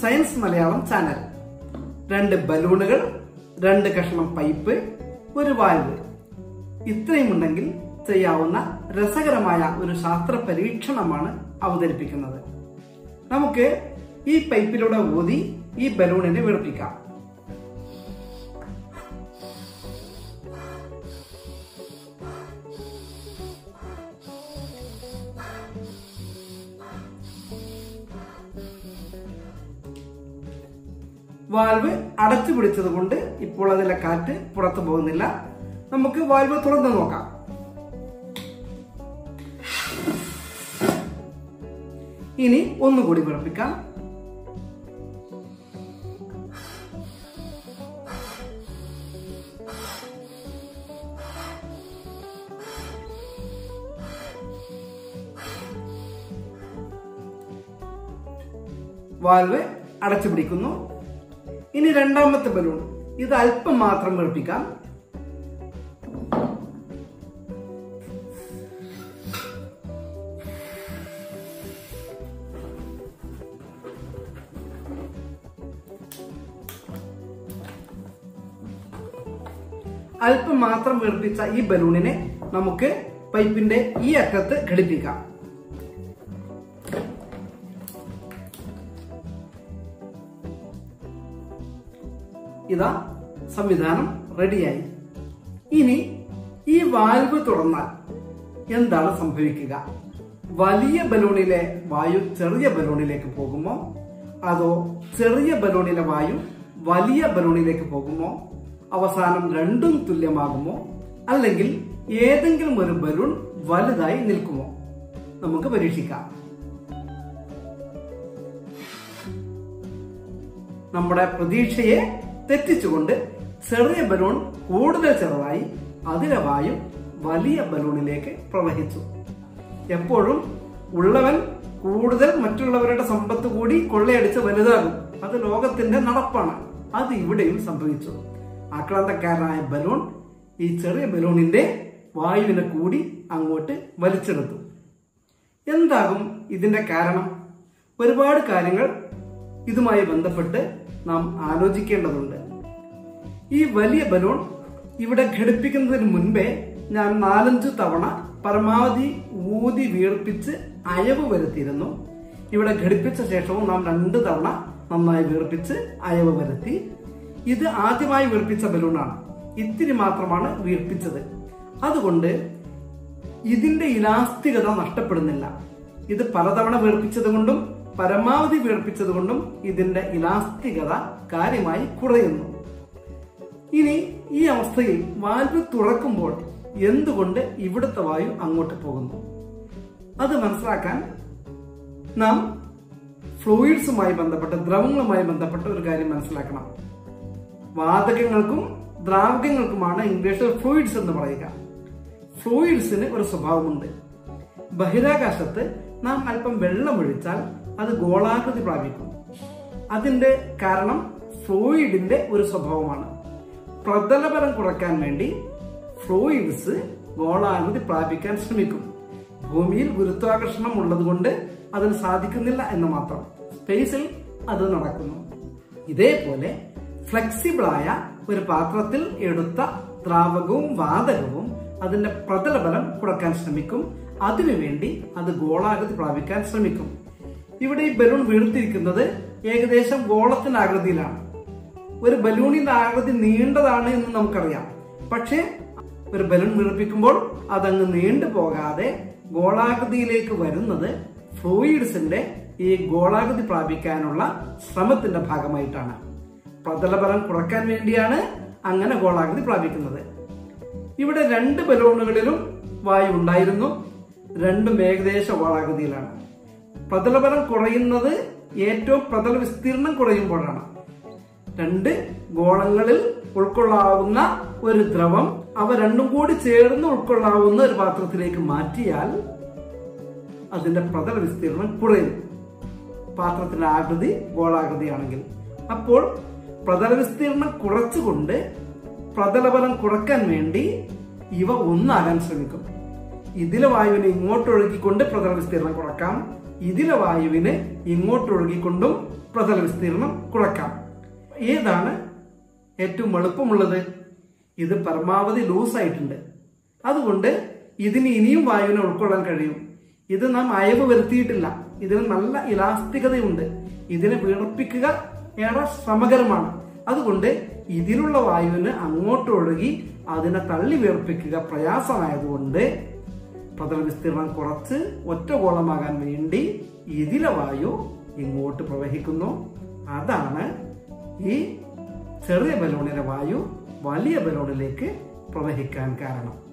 Science Malayalam channel. 2 ബലൂണുകൾ, 2 കഷ്ണം pipe, ഒരു വാൽവ്. ഇത്രയുമുണ്ടെങ്കിൽ ചെയ്യാവുന്ന രസകരമായ ഒരു ശാസ്ത്ര പരീക്ഷണമാണ് അവതരിപ്പിക്കുന്നത്. നമുക്ക് ഈ പൈപ്പിലൂടെ ഊതി ഈ ബലൂണിനെ വീർപ്പിക്കാം. വാൽവ് അടച്ചു പിടിച്ചത് കൊണ്ട് ഇപ്പോൾ അതിലെ കാറ്റ് പുറത്തു പോകുന്നില്ല. നമുക്ക് വാൽവ് തുറന്നു നോക്കാം. ഇനി ഒന്നുകൂടി വീർപ്പിക്കാം. വാൽവ് അടച്ചു പിടിക്കുന്നു. ഇനി രണ്ടാമത്തെ ബലൂൺ, ഇത് അല്പം മാത്രം വീർപ്പിക്കാം. അല്പം മാത്രം വീർപ്പിച്ച ഈ ബലൂണിനെ നമുക്ക് പൈപ്പിന്റെ ഈ അറ്റത്ത് ഘടിപ്പിക്കാം. ഇതാ സംവിധാനം റെഡിയായി. ഇനി ഈ വാൽവ് തുറന്നാൽ എന്താണ് സംഭവിക്കുക? വലിയ ബലൂണിലെ വായു ചെറിയ ബലൂണിലേക്ക് പോകുമോ, അതോ ചെറിയ ബലൂണിലെ വായു വലിയ ബലൂണിലേക്ക് പോകുമോ? അവസാനം രണ്ടും തുല്യമാകുമോ? അല്ലെങ്കിൽ ഏതെങ്കിലും ഒരു ബലൂൺ വലുതായി നിൽക്കുമോ? നമുക്ക് പരീക്ഷിക്കാം. നമ്മുടെ പ്രതീക്ഷയെ തെറ്റിച്ചുകൊണ്ട് ചെറിയ ബലൂൺ കൂടുതൽ ചെറുതായി അതിലെ വായു വലിയ ബലൂണിലേക്ക് പ്രവഹിച്ചു. എപ്പോഴും ഉള്ളവൻ കൂടുതൽ മറ്റുള്ളവരുടെ സമ്പത്ത് കൂടി കൊള്ളയടിച്ച് വലുതാകും. അത് ലോകത്തിന്റെ നടപ്പാണ്. അത് ഇവിടെയും സംഭവിച്ചു. ആക്രാന്തക്കാരനായ ബലൂൺ ഈ ചെറിയ ബലൂണിന്റെ വായുവിനെ കൂടി അങ്ങോട്ട് വലിച്ചെടുത്തു. എന്താകും ഇതിന്റെ കാരണം? ഒരുപാട് കാര്യങ്ങൾ ഇതുമായി ബന്ധപ്പെട്ട് നാം ആലോചിക്കേണ്ടതുണ്ട്. ഈ വലിയ ബലൂൺ ഇവിടെ ഘടിപ്പിക്കുന്നതിന് മുൻപേ ഞാൻ 4-5 തവണ പരമാവധി ഊതി വീർപ്പിച്ച് അയവ് വരുത്തിയിരുന്നു. ഇവിടെ ഘടിപ്പിച്ച ശേഷവും നാം 2 തവണ നന്നായി വീർപ്പിച്ച് അയവ് വരുത്തി. ഇത് ആദ്യമായി വീർപ്പിച്ച ബലൂണാണ്. ഇത്തിരി മാത്രമാണ് വീർപ്പിച്ചത്. അതുകൊണ്ട് ഇതിന്റെ ഇലാസ്തികത നഷ്ടപ്പെടുന്നില്ല. ഇത് പലതവണ വീർപ്പിച്ചത് കൊണ്ടും പരമാവധി വീർപ്പിച്ചത് കൊണ്ടും ഇതിന്റെ ഇലാസ്തികത കാര്യമായി കുറയുന്നു. ഇനി ഈ അവസ്ഥയിൽ വാൽവ് തുറക്കുമ്പോൾ എന്തുകൊണ്ട് ഇവിടുത്തെ വായു അങ്ങോട്ട് പോകുന്നു? അത് മനസ്സിലാക്കാൻ നാം ഫ്ലൂയിഡ്സുമായി ബന്ധപ്പെട്ട്, ദ്രവങ്ങളുമായി ബന്ധപ്പെട്ട ഒരു കാര്യം മനസ്സിലാക്കണം. വാതകങ്ങൾക്കും ദ്രാവകങ്ങൾക്കുമാണ് ഇംഗ്ലീഷിൽ ഫ്ലൂയിഡ്സ് എന്ന് പറയുക. ഫ്ലൂയിഡ്സിന് ഒരു സ്വഭാവമുണ്ട്. ബഹിരാകാശത്ത് നാം അല്പം വെള്ളം ഒഴിച്ചാൽ അത് ഗോളാകൃതി പ്രാപിക്കും. അതിന്റെ കാരണം ഫ്ലൂയിഡിന്റെ ഒരു സ്വഭാവമാണ്. പ്രതലബലം കുറയ്ക്കാൻ വേണ്ടി ഫ്ലൂയിഡ്സ് ഗോളാകൃതി പ്രാപിക്കാൻ ശ്രമിക്കും. ഭൂമിയിൽ ഗുരുത്വാകർഷണം ഉള്ളതുകൊണ്ട് അതിന് സാധിക്കുന്നില്ല എന്ന് മാത്രം. സ്പേസിൽ അത് നടക്കുന്നു. ഇതേപോലെ ഫ്ലെക്സിബിളായ ഒരു പാത്രത്തിൽ എടുത്ത ദ്രാവകവും വാതകവും അതിന്റെ പ്രതലബലം കുറയ്ക്കാൻ ശ്രമിക്കും. അതിനുവേണ്ടി അത് ഗോളാകൃതി പ്രാപിക്കാൻ ശ്രമിക്കും. ഇവിടെ ഈ ബലൂൺ വീർത്തിരിക്കുന്നത് ഏകദേശം ഗോളത്തിന്റെ ആകൃതിയിലാണ്. ഒരു ബലൂണിന്റെ ആകൃതി നീണ്ടതാണ് എന്ന് നമുക്കറിയാം. പക്ഷേ ഒരു ബലൂൺ വീർപ്പിക്കുമ്പോൾ അതങ്ങ് നീണ്ടു പോകാതെ ഗോളാകൃതിയിലേക്ക് വരുന്നത് ഫ്ലൂയിഡ്സിന്റെ ഈ ഗോളാകൃതി പ്രാപിക്കാനുള്ള ശ്രമത്തിന്റെ ഭാഗമായിട്ടാണ്. പ്രതലബലം കുറയ്ക്കാൻ വേണ്ടിയാണ് അങ്ങനെ ഗോളാകൃതി പ്രാപിക്കുന്നത്. ഇവിടെ 2 ബലൂണുകളിലും വായു ഉണ്ടായിരുന്നു. രണ്ടും ഏകദേശ ഗോളാകൃതിയിലാണ്. പ്രതലബലം കുറയുന്നത് ഏറ്റവും പ്രതല വിസ്തീർണം കുറയുമ്പോഴാണ്. 2 ഗോളങ്ങളിൽ ഉൾക്കൊള്ളാവുന്ന ഒരു ദ്രവം അവ രണ്ടും കൂടി ചേർന്ന് ഉൾക്കൊള്ളാവുന്ന ഒരു പാത്രത്തിലേക്ക് മാറ്റിയാൽ അതിന്റെ പ്രതല വിസ്തീർണം കുറയും. പാത്രത്തിന്റെ ആകൃതി ഗോളാകൃതിയാണെങ്കിൽ. അപ്പോൾ പ്രതല വിസ്തീർണം കുറച്ചുകൊണ്ട് പ്രതലബലം കുറയ്ക്കാൻ വേണ്ടി ഇവ ഒന്നാകാൻ ശ്രമിക്കും. ഇതിലെ വായുവിനെ ഇങ്ങോട്ട് ഒഴുകിക്കൊണ്ട് പ്രതല വിസ്തീർണം കുറക്കാം. ഇതിലെ വായുവിനെ ഇങ്ങോട്ട് ഒഴുകിക്കൊണ്ടും പ്രതല വിസ്തീർണം കുറയ്ക്കാം. ഏതാണ് ഏറ്റവും എളുപ്പമുള്ളത്? ഇത് പരമാവധി ലൂസായിട്ടുണ്ട്. അതുകൊണ്ട് ഇതിന് ഇനിയും വായുവിനെ ഉൾക്കൊള്ളാൻ കഴിയും. ഇത് നാം അയവ് വരുത്തിയിട്ടില്ല. ഇതിന് നല്ല ഇലാസ്തികതയുണ്ട്. ഇതിനെ വീർപ്പിക്കുക ഏറെ ശ്രമകരമാണ്. അതുകൊണ്ട് ഇതിലുള്ള വായുവിന് അങ്ങോട്ട് ഒഴുകി അതിനെ തള്ളി വീർപ്പിക്കുക പ്രയാസമായതുകൊണ്ട് പ്രതല വിസ്തീർണം കുറച്ച് ഒറ്റ ഗോളമാകാൻ വേണ്ടി ഇതിലെ വായു ഇങ്ങോട്ട് പ്രവഹിക്കുന്നു. അതാണ് ഈ ചെറിയ ബലൂണിലെ വായു വലിയ ബലൂണിലേക്ക് പ്രവഹിക്കാൻ കാരണം.